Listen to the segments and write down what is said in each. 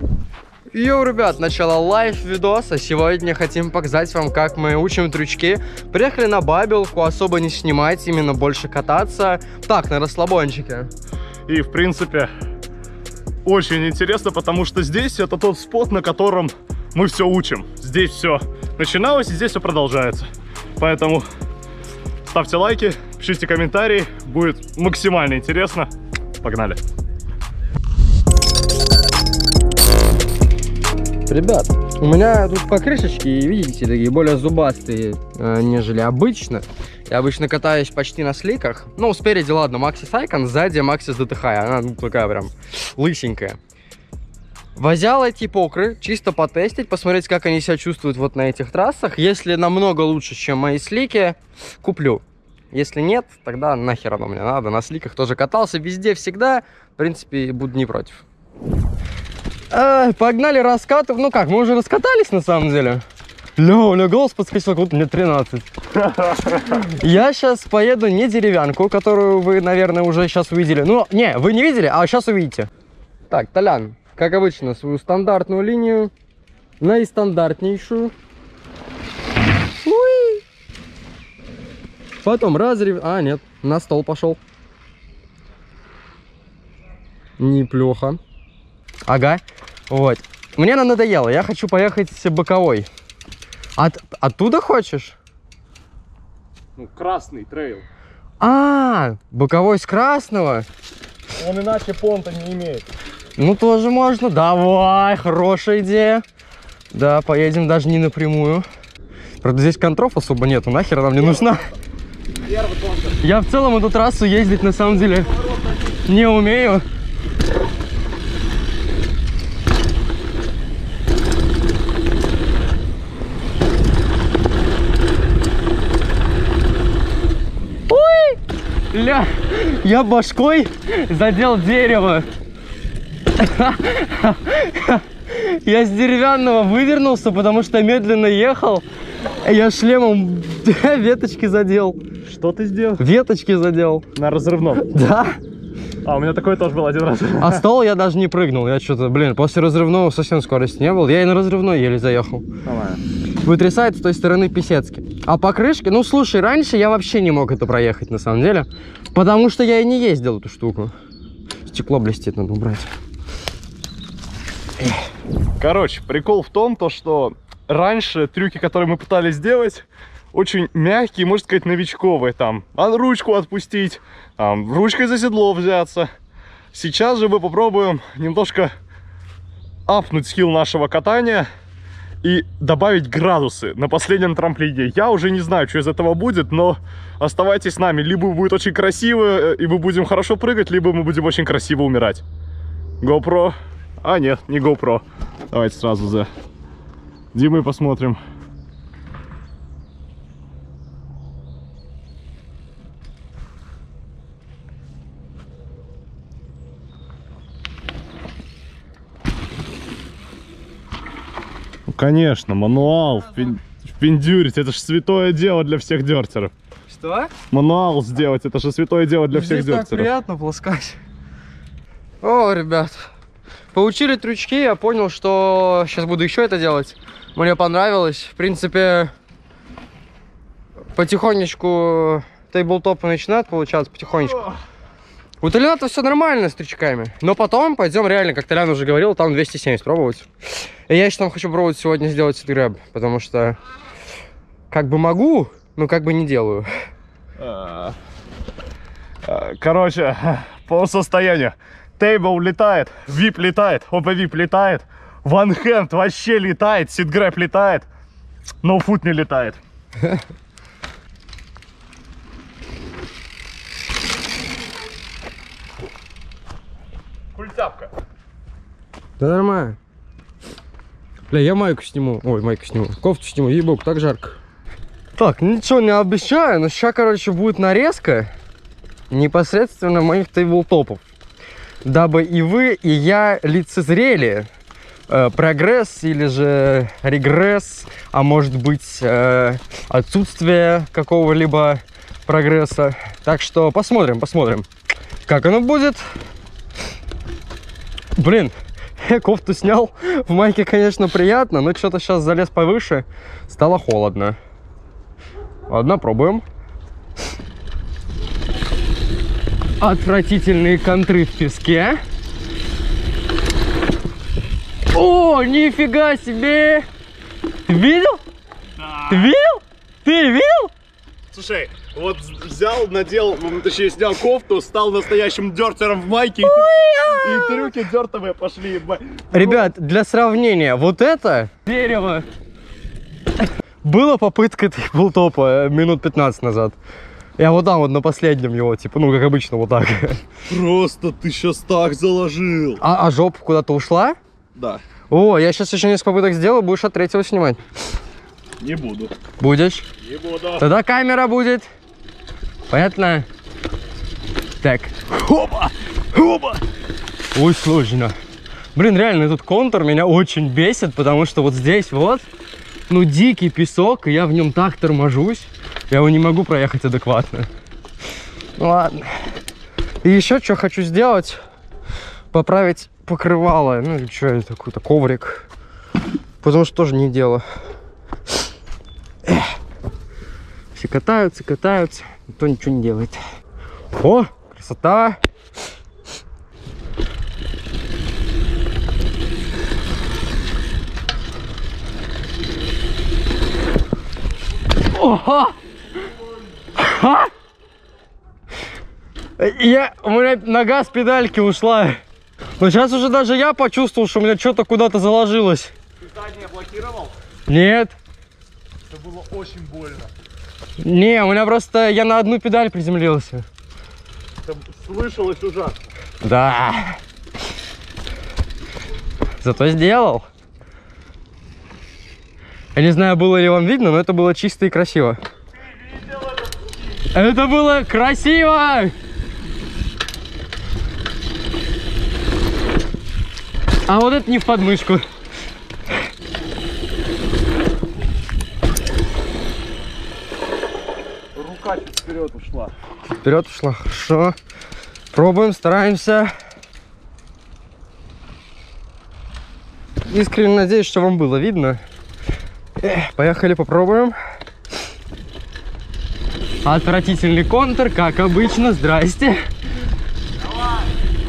Йоу, ребят, начало лайв-видоса. Сегодня хотим показать вам, как мы учим трючки. Приехали на бабелку, особо не снимать, именно больше кататься. Так, на расслабончике. И, в принципе, очень интересно, потому что здесь это тот спот, на котором мы все учим. Здесь все начиналось, и здесь все продолжается. Поэтому ставьте лайки, пишите комментарии, будет максимально интересно. Погнали! Ребят, у меня тут покрышечки, видите, такие более зубастые, нежели обычно. Я обычно катаюсь почти на сликах. Ну, спереди, ладно, Maxxis Icon, сзади Maxxis DTH. Она такая прям лысенькая. Взял эти покры, чисто потестить, посмотреть, как они себя чувствуют вот на этих трассах. Если намного лучше, чем мои слики, куплю. Если нет, тогда нахер оно мне надо. На сликах тоже катался, везде, всегда. В принципе, буду не против. Погнали раскатывать. Ну как, мы уже раскатались на самом деле. Ля, у меня голос подскочил, как будто мне 13. Я сейчас поеду не деревянку, которую вы, наверное, уже сейчас увидели. Ну, не, вы не видели, а сейчас увидите. Так, Толян, как обычно, свою стандартную линию, наистандартнейшую. Уи. Потом разрев... А, нет, на стол пошел. Неплохо. Ага, вот. Мне она надоело, я хочу поехать боковой. Оттуда хочешь? Ну, красный трейл. Боковой с красного? Он иначе понта не имеет. Ну, тоже можно. Давай, хорошая идея. Да, поедем даже не напрямую. Правда, здесь контров особо нету, нахер она мне нужна. Я в целом эту трассу ездить на самом деле не умею. Ля, я башкой задел дерево. Я с деревянного вывернулся, потому что медленно ехал. Я шлемом веточки задел. Что ты сделал? Веточки задел. На разрывном? Да. А, у меня такое тоже было один раз. А стол я даже не прыгнул. Я что-то, блин, после разрывного совсем скорости не было. Я и на разрывной еле заехал. Нормально. Вытрясает с той стороны Писецкий. А покрышки, ну слушай, раньше я вообще не мог это проехать на самом деле. Потому что я и не ездил эту штуку. Стекло блестит, надо убрать. Короче, прикол в том, что раньше трюки, которые мы пытались сделать, очень мягкие, можно сказать, новичковые. Там, ручку отпустить, там, ручкой за седло взяться. Сейчас же мы попробуем немножко апнуть скилл нашего катания и добавить градусы на последнем трамплине. Я уже не знаю, что из этого будет, но оставайтесь с нами. Либо будет очень красиво, и мы будем хорошо прыгать, либо мы будем очень красиво умирать. GoPro. А, нет, не GoPro. Давайте сразу за Димой посмотрим. Конечно, мануал впендюрить, это же святое дело для всех дертеров. Что? Мануал сделать, это же святое дело для всех дертеров. Так приятно полоскать. О, ребят, поучили трючки, я понял, что сейчас буду еще это делать. Мне понравилось. В принципе, потихонечку тейблтопы начинают получаться, потихонечку. У Толяна все нормально с трючками. Но потом пойдем реально, как Толян уже говорил, там 270 пробовать. И я еще там хочу пробовать сегодня сделать сетгрэб, потому что как бы могу, но как бы не делаю. Короче, по состоянию. Тейбл летает, вип летает, оба вип летает, ванхенд вообще летает, сетгрэб летает, но фут не летает. Культяпка. Да нормально. Бля, я майку сниму. Ой, майку сниму. Кофту сниму, ебок, так жарко. Так, ничего не обещаю, но сейчас, короче, будет нарезка непосредственно моих тейблтопов. Дабы и вы, и я лицезрели прогресс или же регресс, а может быть отсутствие какого-либо прогресса. Так что посмотрим, как оно будет. Блин, Кофту снял. В майке, конечно, приятно, но что-то сейчас залез повыше. Стало холодно. Ладно, пробуем. Отвратительные контры в песке. О, нифига себе! Ты видел? Да. Ты видел? Ты видел? Слушай, вот взял, надел, точнее снял кофту, стал настоящим дертером в майке, и трюки дертовые пошли. Ребят, для сравнения, вот это дерево было попыткой тейблтопа минут 15 назад. Я вот там вот на последнем его, типа, ну как обычно, вот так. Просто ты сейчас так заложил. А жопа куда-то ушла? Да. О, я сейчас еще несколько попыток сделаю, будешь от третьего снимать. Не буду. Будешь? Не буду. Тогда камера будет. Понятно? Так. Хоба! Хоба! Ой, сложно. Блин, реально, этот контур меня очень бесит, потому что вот здесь вот, ну, дикий песок, и я в нем так торможусь, я его не могу проехать адекватно. Ну, ладно. И еще что хочу сделать, поправить покрывало, ну, или что это, какой-то коврик, потому что тоже не дело. Все катаются, катаются, никто ничего не делает. О, красота! Ого! А? У меня нога с педальки ушла. Но сейчас уже даже я почувствовал, что у меня что-то куда-то заложилось. Ты заднее блокировал? Нет. Это было очень больно. Не, у меня просто я на одну педаль приземлился. Это слышалось ужасно. Да. Зато сделал. Я не знаю, было ли вам видно, но это было чисто и красиво. Ты видел это? Это было красиво! А вот это не в подмышку. Рука чуть вперед ушла. Вперед ушла, хорошо. Пробуем, стараемся. Искренне надеюсь, что вам было видно. Поехали, попробуем. Отвратительный контур, как обычно. Здрасте. Давай.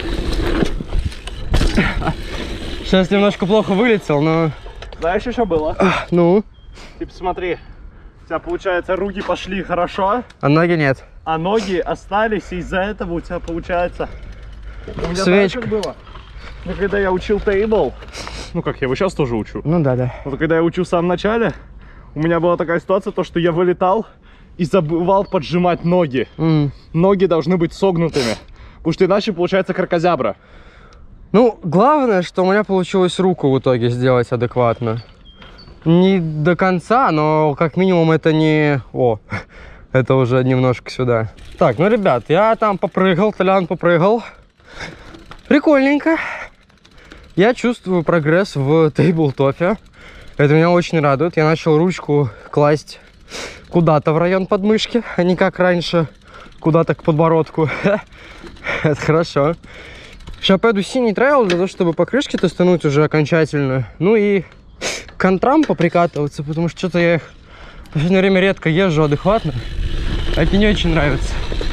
Сейчас немножко плохо вылетел, но... Знаешь, что было? Ну? Типа смотри, у тебя получается руки пошли хорошо, А ноги нет. а ноги остались, и из-за этого у тебя получается... У меня знаешь, Свечка. как было? Ну, когда я учил тейбл, ну как я его сейчас тоже учу, Ну да. вот когда я учил в самом начале, у меня была такая ситуация, то что я вылетал и забывал поджимать ноги. Ноги должны быть согнутыми, потому что иначе получается кракозябра. Ну, главное, что у меня получилось руку в итоге сделать адекватно. Не до конца, но как минимум это не... О, это уже немножко сюда. Так, ну, ребят, я там попрыгал, Толян попрыгал. Прикольненько. Я чувствую прогресс в тейблтопе. Это меня очень радует. Я начал ручку класть куда-то в район подмышки, а не как раньше, куда-то к подбородку. Это хорошо. Сейчас пойду синий трейл для того, чтобы покрышки тестануть уже окончательно. Ну и к контрам поприкатываться, потому что что-то я их в последнее время редко езжу адекватно. Это мне не очень нравится.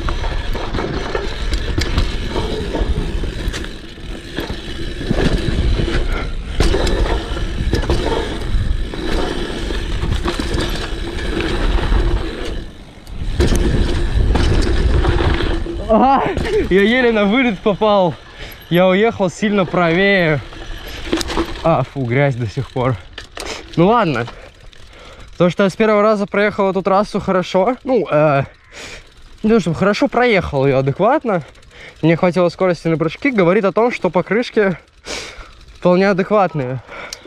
Я еле на вылет попал. Я уехал сильно правее. Фу, грязь до сих пор. Ну ладно. То, что я с первого раза проехал эту трассу хорошо. Ну, чтобы хорошо проехал ее адекватно. Мне хватило скорости на прыжки. Говорит о том, что покрышки вполне адекватные.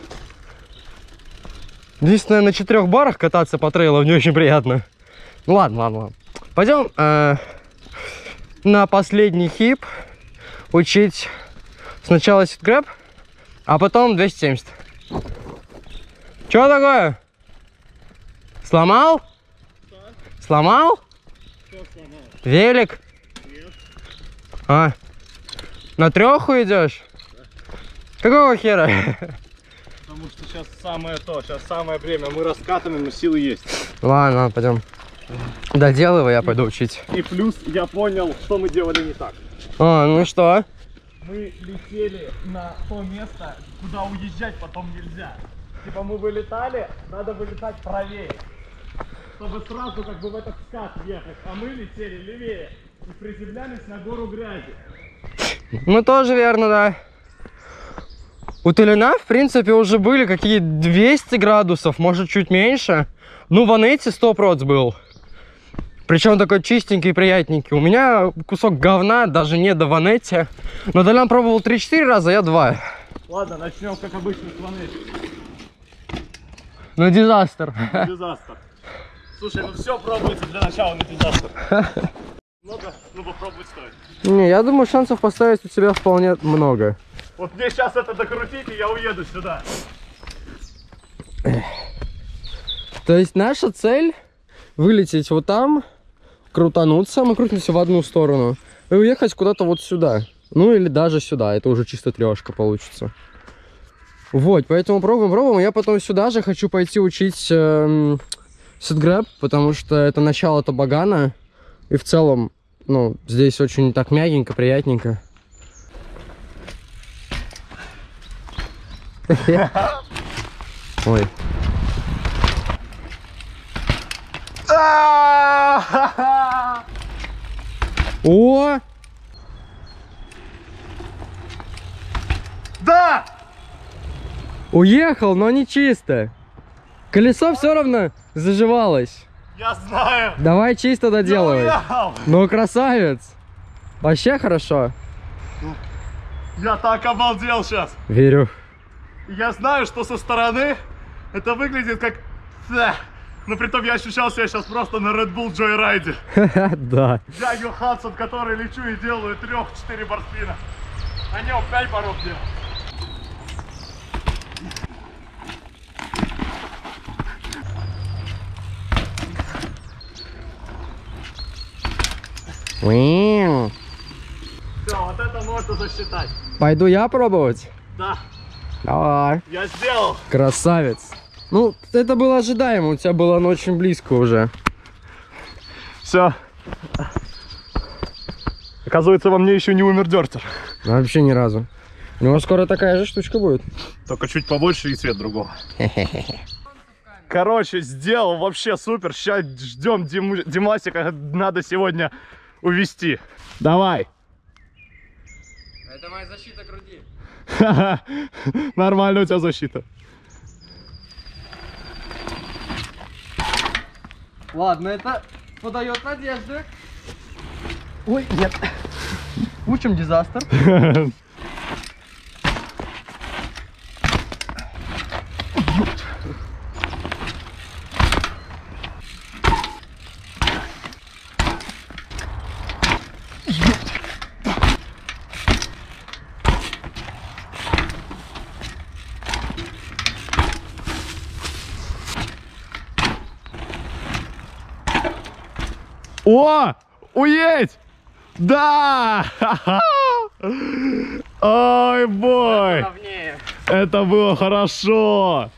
Единственное, на 4 барах кататься по трейлу не очень приятно. Ну ладно. Пойдем на последний хип учить сначала ситгрэп, а потом 270. Что такое? Сломал? Что? Сломал? Что сломал? Велик? Нет. На 3 идешь? Какого хера? Потому что сейчас самое то, сейчас самое время. Мы раскатаны, но силы есть. Ладно, пойдем. Доделывай, я пойду учить. И плюс я понял, что мы делали не так. А, ну что? Мы летели на то место, куда уезжать потом нельзя. Типа мы вылетали, надо вылетать правее, чтобы сразу как бы в этот скат ехать. А мы летели левее и приземлялись на гору грязи. Ну тоже верно, да. У Тылина, в принципе, уже были какие 200 градусов, может чуть меньше. Ну, в Анете 100% был. Причем такой чистенький, приятненький. У меня кусок говна, даже не до Ванете. Но Толян пробовал 3-4 раза, я 2. Ладно, начнем как обычно с Ванети. Ну, дизастер. Дизастер. Слушай, ну все пробуется для начала на дизастер. Много, ну попробовать стоит. Не, я думаю, шансов поставить у тебя вполне много. Вот мне сейчас это докрутить, и я уеду сюда. То есть наша цель вылететь вот там, крутануться, мы крутимся в одну сторону, и уехать куда-то вот сюда. Ну или даже сюда, это уже чисто трешка получится. Вот, поэтому пробуем. Я потом сюда же хочу пойти учить ситгрэп, потому что это начало тобогана. И в целом, ну, здесь очень так мягенько, приятненько. Ой. О! Да! Уехал, но не чисто. Колесо все равно заживалось. Я знаю! Давай чисто доделывай. Я уехал! Ну, красавец. Вообще хорошо. Я так обалдел сейчас. Верю. Я знаю, что со стороны это выглядит как... Но притом я ощущал себя сейчас просто на Red Bull Joyride. Да. Я Йоханссон, который лечу и делаю 3-4 барспина. А не 5 баров делал. Все, вот это можно засчитать. Пойду я пробовать? Да, Давай. я сделал. Красавец. Ну, это было ожидаемо, у тебя было оно очень близко уже. Все. Оказывается, во мне еще не умер дёртер. Вообще ни разу. У него скоро такая же штучка будет. Только чуть побольше и цвет другого. Короче, сделал вообще супер. Сейчас ждем Димасика, надо сегодня увезти. Давай. Это моя защита груди. Нормально у тебя защита. Ладно, это подает надежды. Ой, нет. Учим дизастер. О! Уедь! Да! Ой, бой! Это было хорошо!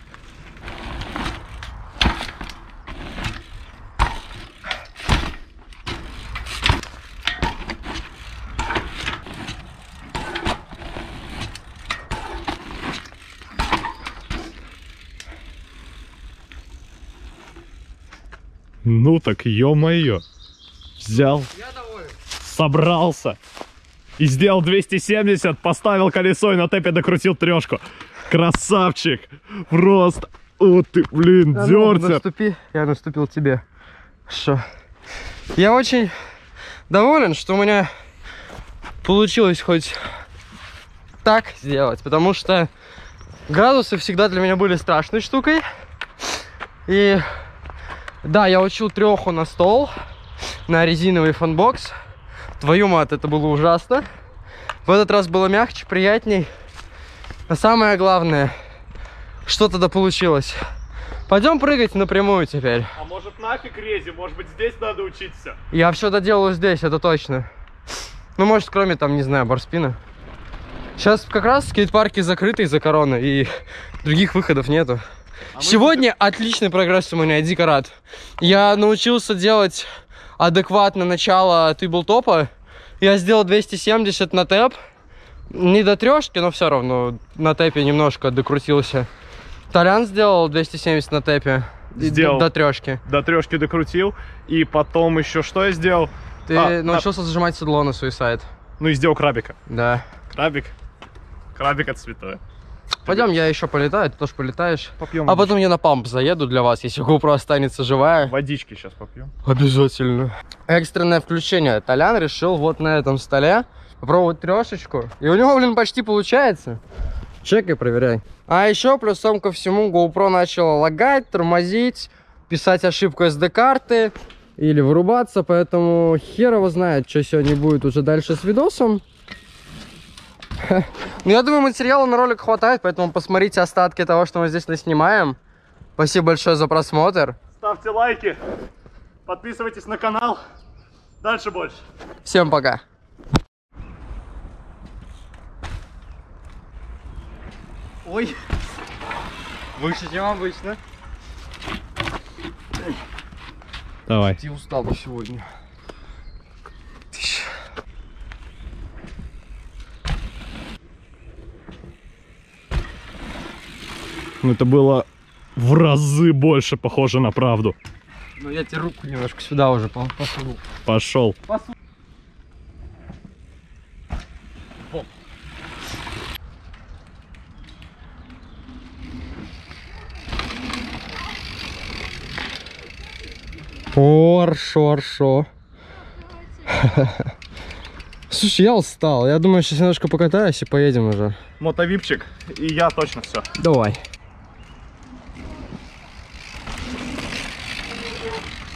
Ну так, ё-моё. Взял, Я доволен. собрался и сделал 270, поставил колесо и на тэпе докрутил трешку. Красавчик! Просто! О ты, блин, дёртер! Наступи, я наступил тебе. Что? Я очень доволен, что у меня получилось хоть так сделать, потому что градусы всегда для меня были страшной штукой. И да, я учил треху на стол, на резиновый фанбокс. Твою мать, это было ужасно. В этот раз было мягче, приятней. А самое главное, что тогда получилось. Пойдем прыгать напрямую теперь. А может нафиг рези? Может быть здесь надо учиться? Я все доделаю здесь, это точно. Ну, может, кроме там, не знаю, барспина. Сейчас как раз скейт-парки закрыты из-за короны, и других выходов нету. Сегодня отличный прогресс у меня, дико рад. Я научился делать адекватно начало тейблтопа. Я сделал 270 на тэп. Не до трешки, но все равно на тэпе немножко докрутился. Толян сделал 270 на тэпе. Сделал. До трешки. До трешки докрутил. И потом еще что я сделал? Ты научился зажимать седло на суисайд. Ну и сделал крабика. Да. Крабик. Крабик от святое. Пойдем, я еще полетаю, ты тоже полетаешь. Попьем А потом я на памп заеду для вас, если GoPro останется живая. водички сейчас попьем. Обязательно. Экстренное включение. Толян решил вот на этом столе попробовать трешечку. И у него, блин, почти получается. Чекай, проверяй. А еще плюсом ко всему GoPro начала лагать, тормозить, писать ошибку SD-карты или вырубаться. Поэтому хер его знает, что сегодня будет уже дальше с видосом. Ну, я думаю, материала на ролик хватает, поэтому посмотрите остатки того, что мы здесь наснимаем. Спасибо большое за просмотр. Ставьте лайки, подписывайтесь на канал. Дальше больше. Всем пока. Ой, выше, чем обычно. Давай. Ты устал сегодня. Ну это было в разы больше похоже на правду. Ну я тебе руку немножко сюда уже посунул. Пошел. Хорошо. Слушай, я устал. Я думаю, сейчас немножко покатаюсь и поедем уже. Мотовипчик, и я точно все. Давай.